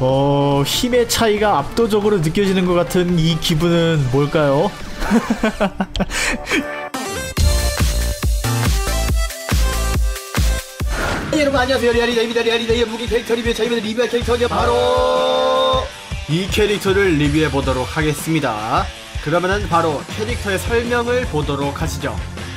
힘의 차이가 압도적으로 느껴지는 것 같은 이 기분은 뭘까요? 여러분 안녕하세요, 리아리다입니다. 리아리다의 무기 캐릭터 리뷰. 저희는 리뷰할 캐릭터는 바로 이 캐릭터를 리뷰해 보도록 하겠습니다. 그러면은 바로 캐릭터의 설명을 보도록 하시죠.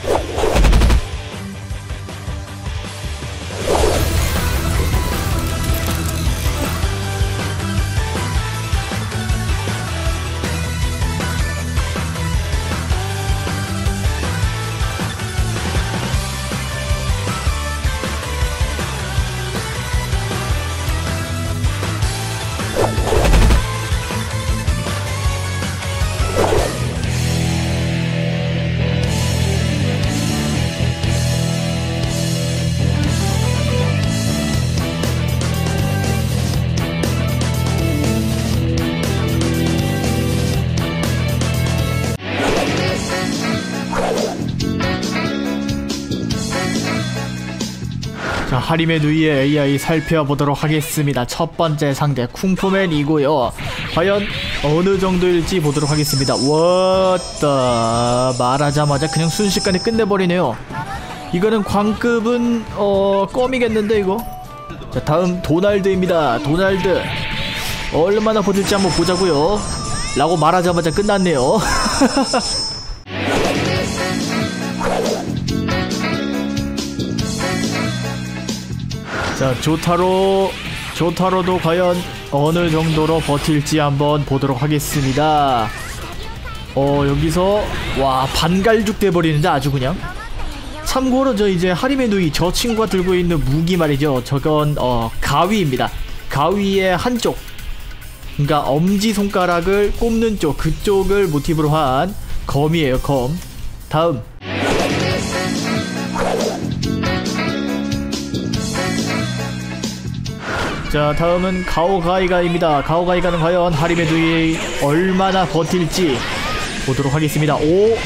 자, 하림의 누이의 AI 살펴보도록 하겠습니다. 첫 번째 상대 쿵푸맨이고요. 과연 어느 정도일지 보도록 하겠습니다. 왔다, 말하자마자 그냥 순식간에 끝내버리네요. 이거는 광급은 껌이겠는데 이거. 자, 다음 도날드입니다. 도날드 얼마나 버틸지 한번 보자고요 라고 말하자마자 끝났네요. 자, 조타로도 과연 어느 정도로 버틸지 한번 보도록 하겠습니다. 여기서 와, 반갈죽 돼버리는데 아주 그냥. 참고로 저 이제 하림의 누이 저 친구가 들고 있는 무기 말이죠. 저건 가위입니다. 가위의 한쪽, 그러니까 엄지손가락을 꼽는 쪽, 그쪽을 모티브로 한 검이에요. 검. 다음 자, 다음은 가오가이가입니다. 가오가이가는 과연 하림의 누이 얼마나 버틸지 보도록 하겠습니다.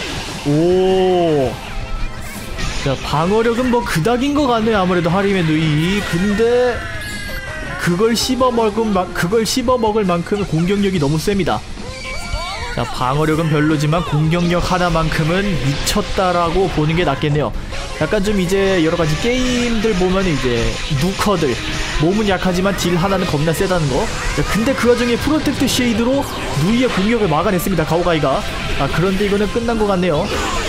오. 자, 방어력은 뭐 그닥인 것 같네요. 아무래도 하림의 누이. 근데 그걸 씹어먹을 만큼 공격력이 너무 셉니다. 자, 방어력은 별로지만 공격력 하나만큼은 미쳤다라고 보는 게 낫겠네요. 약간 좀 이제 여러가지 게임들 보면 이제 누커들 몸은 약하지만 딜 하나는 겁나 세다는 거. 자, 근데 그 와중에 프로텍트 쉐이드로 누이의 공격을 막아냈습니다, 가오가이가. 그런데 이거는 끝난 것 같네요.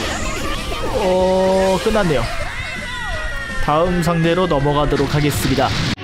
끝났네요. 다음 상대로 넘어가도록 하겠습니다.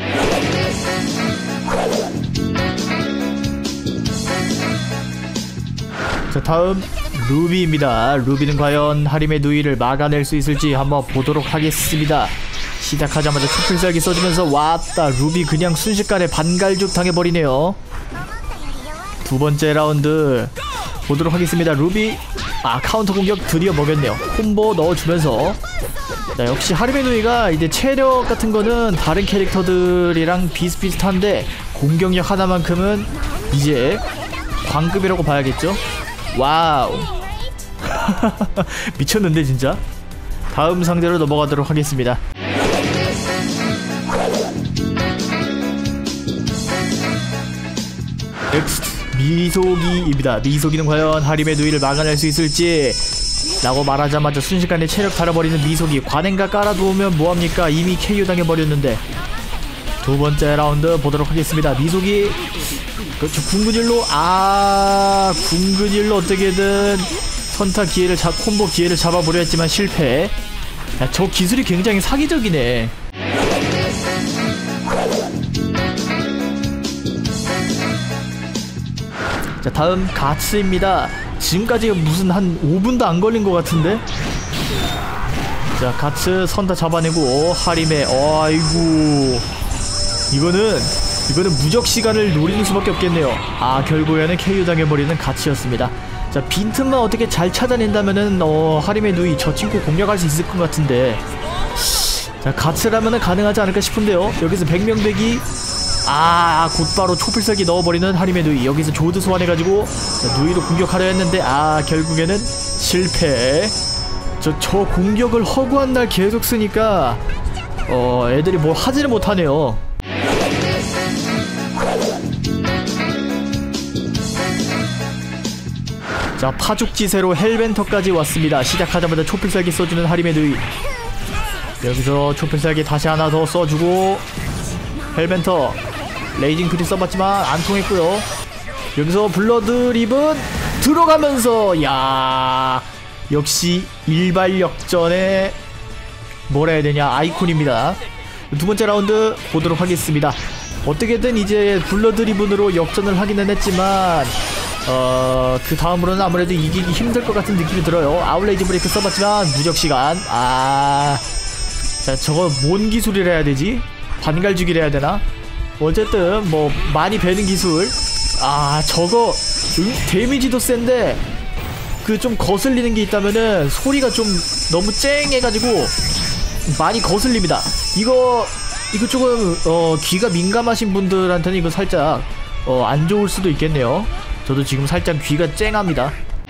자, 다음 루비입니다. 루비는 과연 하림의 누이를 막아낼 수 있을지 한번 보도록 하겠습니다. 시작하자마자 초필살기 써주면서 왔다, 루비 그냥 순식간에 반갈죽 당해버리네요. 두 번째 라운드 보도록 하겠습니다. 루비 카운터 공격 드디어 먹였네요. 콤보 넣어주면서. 자, 역시 하림의 누이가 이제 체력 같은 거는 다른 캐릭터들이랑 비슷비슷한데 공격력 하나만큼은 이제 광급이라고 봐야겠죠. 와우. 미쳤는데 진짜. 다음 상대로 넘어가도록 하겠습니다. 넥스트 미소기입니다. 미소기는 과연 하림의 누이를 막아낼 수 있을지 라고 말하자마자 순식간에 체력 달아버리는 미소기. 관행가 깔아두면 뭐합니까? 이미 KO 당해버렸는데. 두 번째 라운드 보도록 하겠습니다. 미소기 그렇죠, 궁근일로. 궁근일로 어떻게든 선타 기회를 콤보 기회를 잡아보려 했지만 실패. 야, 저 기술이 굉장히 사기적이네. 자, 다음 가츠입니다. 지금까지 무슨 한 5분도 안 걸린 것 같은데. 자, 가츠 선타 잡아내고 하림의 아이고, 이거는 무적 시간을 노리는 수밖에 없겠네요. 결국에는 KO 당해버리는 가츠였습니다. 자, 빈틈만 어떻게 잘 찾아낸다면은 하림의 누이 저 친구 공략할 수 있을 것 같은데. 자, 가츠라면은 가능하지 않을까 싶은데요. 여기서 백명대기. 곧바로 초필살기 넣어버리는 하림의 누이. 여기서 조드 소환해가지고 자, 누이로 공격하려 했는데 결국에는 실패. 저 공격을 허구한 날 계속 쓰니까 애들이 뭐 하지를 못하네요. 자, 파죽지세로 헬벤터까지 왔습니다. 시작하자마자 초필살기 써주는 하림의 누이. 여기서 초필살기 다시 하나 더 써주고 헬벤터 레이징 프리 써봤지만 안 통했고요. 여기서 블러드 리븐 들어가면서 야, 역시 일발 역전의 뭐라 해야 되냐 아이콘입니다. 두 번째 라운드 보도록 하겠습니다. 어떻게든 이제 블러드 리븐으로 역전을 하기는 했지만 그 다음으로는 아무래도 이기기 힘들 것 같은 느낌이 들어요. 아웃레이지 브레이크 써봤지만 무적시간. 자, 저거 뭔 기술이라 해야 되지? 반갈주기라 해야 되나? 어쨌든 뭐 많이 배는 기술. 저거 데미지도 센데 그 좀 거슬리는 게 있다면은 소리가 좀 너무 쨍해가지고 많이 거슬립니다. 이거 조금 귀가 민감하신 분들한테는 이거 살짝 안 좋을 수도 있겠네요. 저도 지금 살짝 귀가 쨍합니다.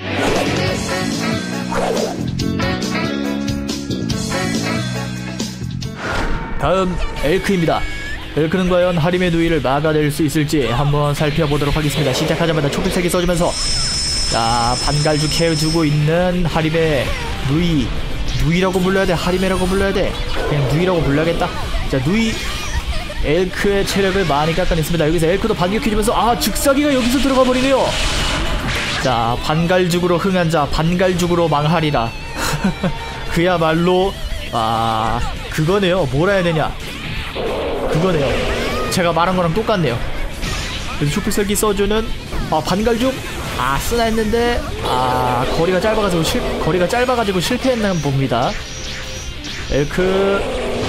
다음 엘크입니다. 엘크는 과연 하림의 누이를 막아낼 수 있을지 한번 살펴보도록 하겠습니다. 시작하자마자 초필살기 써주면서 자, 반갈죽 해주고 있는 하림의 누이. 누이라고 불러야 돼? 하림이라고 불러야 돼? 그냥 누이라고 불러야겠다. 자, 누이 엘크의 체력을 많이 깎아냈습니다. 여기서 엘크도 반격해주면서 즉사기가 여기서 들어가 버리네요. 자, 반갈죽으로 흥한 자 반갈죽으로 망하리라. 그야말로 그거네요. 뭐라 해야 되냐, 그거네요. 제가 말한 거랑 똑같네요. 그래서 초필살기 써주는 반갈죽 쓰나 했는데 거리가 짧아가지고 실패했나 봅니다. 엘크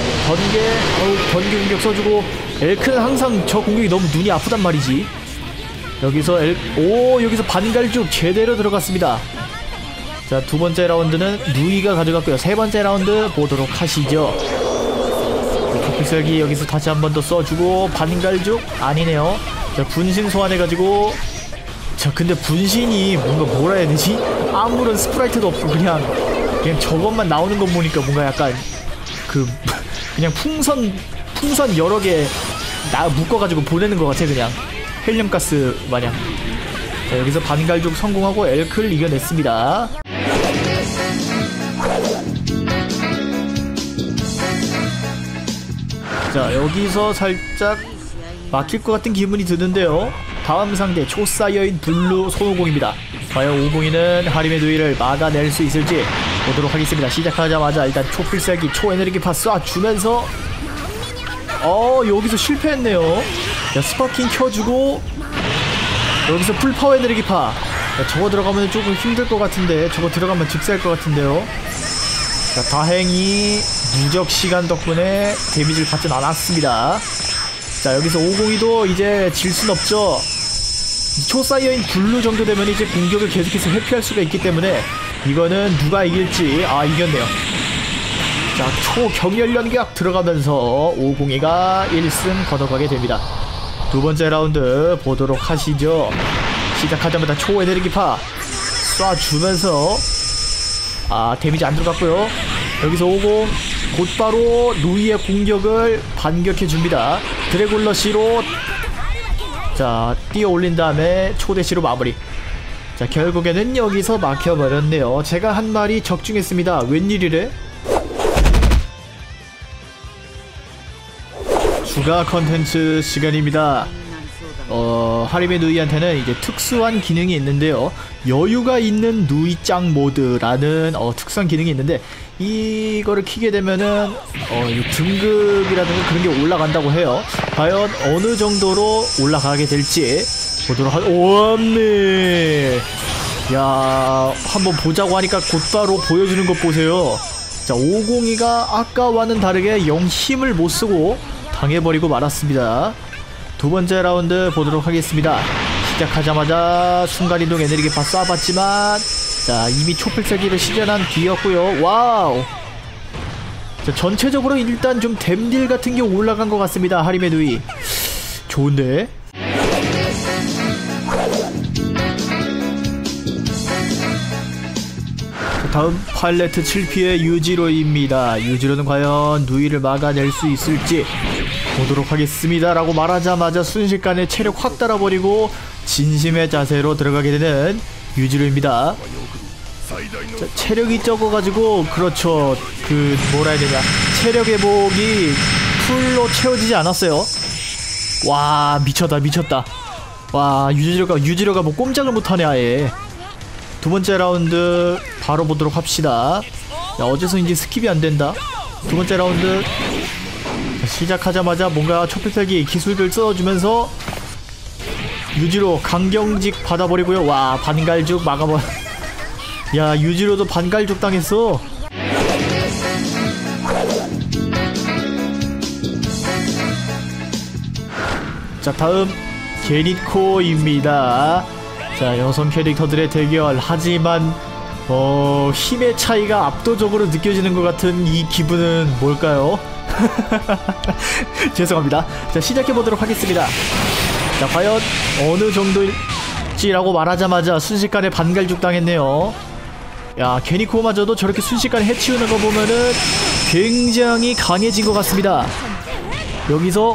번개 공격 써주고. 엘크는 항상 저 공격이 너무 눈이 아프단 말이지. 여기서 여기서 반갈죽 제대로 들어갔습니다. 자, 두 번째 라운드는 누이가 가져갔고요. 세 번째 라운드 보도록 하시죠. 초필살기 여기서 다시 한 번 더 써주고 반갈죽 아니네요. 자, 분신 소환해가지고. 자, 근데 분신이 뭔가 뭐라 해야 되지? 아무런 스프라이트도 없고 그냥 저것만 나오는 거 보니까 뭔가 약간 그냥 풍선 여러 개 묶어가지고 보내는 것 같아. 그냥 헬륨가스 마냥. 자, 여기서 반갈죽 성공하고 엘크를 이겨냈습니다. 자, 여기서 살짝 막힐 것 같은 기분이 드는데요. 다음 상대 초사이어인 블루 손오공입니다. 과연 오공이는 하림의 누이를 막아낼 수 있을지 보도록 하겠습니다. 시작하자마자 일단 초필살기 초에너지파 쏴주면서 여기서 실패했네요. 자, 스파킹 켜주고 여기서 풀파워 에너지파. 저거 들어가면 조금 힘들 것 같은데, 저거 들어가면 즉사할 것 같은데요. 자, 다행히 무적시간 덕분에 데미지를 받진 않았습니다. 자, 여기서 502도 이제 질 순 없죠. 초사이어인 블루 정도 되면 이제 공격을 계속해서 회피할 수가 있기 때문에 이거는 누가 이길지. 이겼네요. 자, 초경열 연격 들어가면서 502가 1승 거둬가게 됩니다. 두 번째 라운드 보도록 하시죠. 시작하자마자 초에너지파 쏴주면서 데미지 안 들어갔고요. 여기서 50 곧바로 누이의 공격을 반격해줍니다. 드래곤러시로 자, 뛰어 올린 다음에 초대시로 마무리. 자, 결국에는 여기서 막혀버렸네요. 제가 한 말이 적중했습니다. 웬일이래? 추가 컨텐츠 시간입니다. 하림의 누이한테는 이제 특수한 기능이 있는데요. 여유가 있는 누이짱 모드라는 특수한 기능이 있는데, 이거를 키게 되면은 이 등급이라든가 그런 게 올라간다고 해요. 과연 어느 정도로 올라가게 될지 보도록 없네. 야, 한번 보자고 하니까 곧바로 보여주는 것 보세요. 자, 502가 아까와는 다르게 영 힘을 못 쓰고 당해버리고 말았습니다. 두 번째 라운드 보도록 하겠습니다. 시작하자마자 순간이동 에너지파 쏴봤지만 자, 이미 초필살기를 시전한 뒤였고요. 와우. 자, 전체적으로 일단 좀 댐딜 같은 게 올라간 것 같습니다. 하림의 누이 좋은데. 자, 다음 팔레트 7피의 유지로입니다. 유지로는 과연 누이를 막아낼 수 있을지 보도록 하겠습니다 라고 말하자마자 순식간에 체력 확 달아버리고 진심의 자세로 들어가게 되는 유지로입니다. 자, 체력이 적어가지고 그렇죠. 그 뭐라 해야 되냐, 체력 회복이 풀로 채워지지 않았어요. 와 미쳤다. 와 유지로가 뭐 꼼짝을 못하네 아예. 두 번째 라운드 바로 보도록 합시다. 야, 어째서인지 스킵이 안된다. 두 번째 라운드 시작하자마자 뭔가 초필살기 기술들 써주면서 유지로 강경직 받아버리고요. 와 반갈죽 막아버. 야 유지로도 반갈죽 당했어. 자 다음 게리코입니다. 자 여성 캐릭터들의 대결. 하지만 힘의 차이가 압도적으로 느껴지는 것 같은 이 기분은 뭘까요? 죄송합니다. 자 시작해보도록 하겠습니다. 자 과연 어느 정도일지라고 말하자마자 순식간에 반갈죽 당했네요. 야 게니코마저도 저렇게 순식간에 해치우는 거 보면은 굉장히 강해진 것 같습니다. 여기서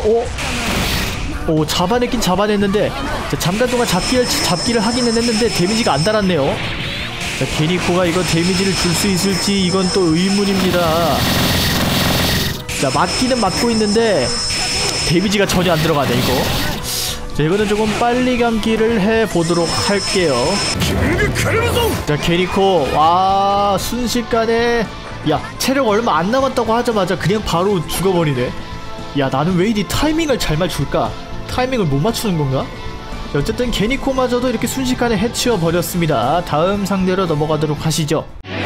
잡아냈긴 잡아냈는데, 자, 잠깐 동안 잡기를 하기는 했는데 데미지가 안 달았네요. 자 게니코가 이거 데미지를 줄 수 있을지 이건 또 의문입니다. 자 맞기는 맞고 있는데 데미지가 전혀 안 들어가네 이거. 자 이거는 조금 빨리 감기를 해보도록 할게요. 자 게리코 와 순식간에 야 체력 얼마 안 남았다고 하자마자 그냥 바로 죽어버리네. 야 나는 왜 이리 타이밍을 잘 맞출까? 타이밍을 못 맞추는 건가? 자, 어쨌든 게니코마저도 이렇게 순식간에 해치워 버렸습니다. 다음 상대로 넘어가도록 하시죠.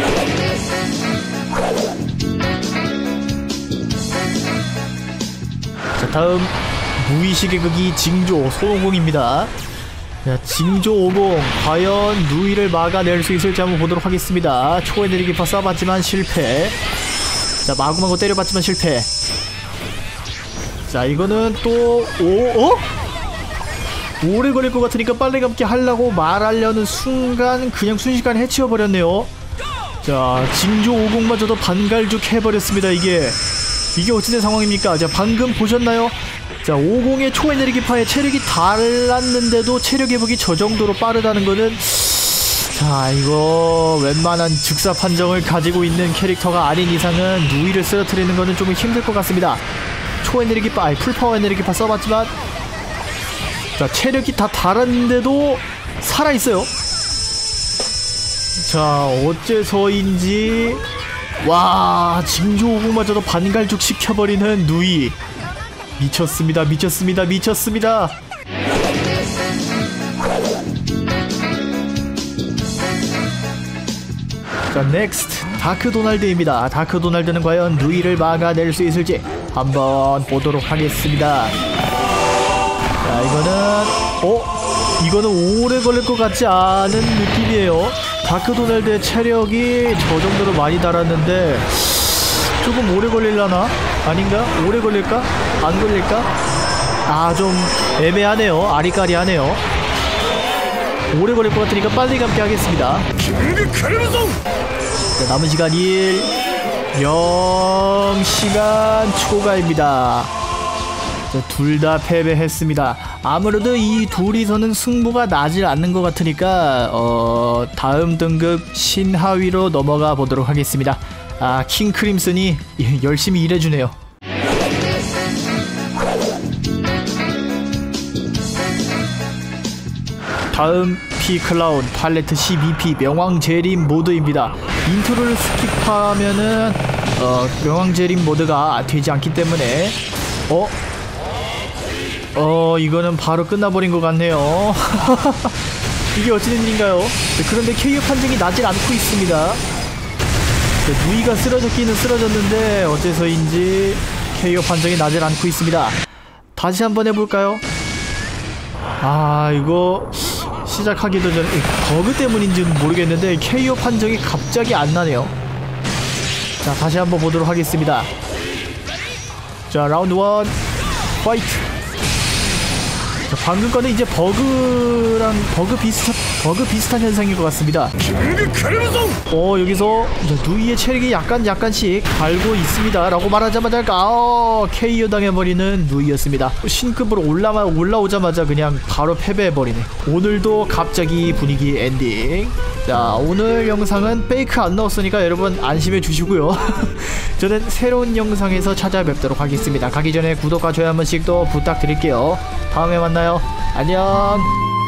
자 다음 무의식의 극이 징조 손오공입니다. 자, 징조 50 과연 누이를 막아낼 수 있을지 한번 보도록 하겠습니다. 초에너지기파 쏴봤지만 실패. 자 마구마구 때려봤지만 실패. 자 이거는 또 오래 걸릴 것 같으니까 빨리 감기 하려고 말하려는 순간 그냥 순식간에 해치워버렸네요. 자 징조 50마저도 반갈죽 해버렸습니다. 이게 어찌된 상황입니까? 자 방금 보셨나요? 자 50의 초에너지기파에 체력이 달랐는데도 체력 회복이 저 정도로 빠르다는 거는, 자 이거 웬만한 즉사 판정을 가지고 있는 캐릭터가 아닌 이상은 누이를 쓰러뜨리는 거는 좀 힘들 것 같습니다. 초에너지기파 풀파워 에너지기파 써봤지만 자 체력이 다 달았는데도 살아있어요. 자 어째서인지 와 징조 50마저도 반갈죽 시켜버리는 누이. 미쳤습니다. 자 넥스트 다크 도날드입니다. 다크 도날드는 과연 누이를 막아낼 수 있을지 한번 보도록 하겠습니다. 자 이거는 오래 걸릴 것 같지 않은 느낌이에요. 다크 도날드의 체력이 저 정도로 많이 달았는데 조금 오래 걸릴라나? 아닌가? 오래 걸릴까? 안 걸릴까? 아 좀 애매하네요. 아리까리하네요. 오래 걸릴 것 같으니까 빨리 감기 하겠습니다. 자, 남은 시간 0시간 초과입니다. 둘 다 패배했습니다. 아무래도 이 둘이서는 승부가 나질 않는 것 같으니까 다음 등급 신하위로 넘어가 보도록 하겠습니다. 아 킹크림슨이 열심히 일해주네요. 다음 P클라운 팔레트 12P 명왕재림 모드입니다. 인트로를 스킵하면은 명왕재림 모드가 되지 않기 때문에 이거는 바로 끝나버린 것 같네요. 이게 어찌된 일인가요? 그런데 KO 판정이 나질 않고 있습니다. 누이가 쓰러졌기는 쓰러졌는데 어째서인지 KO 판정이 나질 않고 있습니다. 다시 한번 해볼까요? 아 이거 시작하기도 전에 버그 때문인지는 모르겠는데 KO 판정이 갑자기 안 나네요. 자 다시 한번 보도록 하겠습니다. 자 라운드 1 파이트. 자 방금 거는 이제 버그 비슷한 현상인 것 같습니다. 여기서 누이의 체력이 약간씩 갈고 있습니다 라고 말하자마자 KO 당해버리는 누이였습니다. 신급으로 올라오자마자 그냥 바로 패배해버리네. 오늘도 갑자기 분위기 엔딩. 자, 오늘 영상은 페이크 안 넣었으니까 여러분 안심해 주시고요. 저는 새로운 영상에서 찾아뵙도록 하겠습니다. 가기 전에 구독과 좋아요 한 번씩 또 부탁드릴게요. 다음에 만나요. 안녕.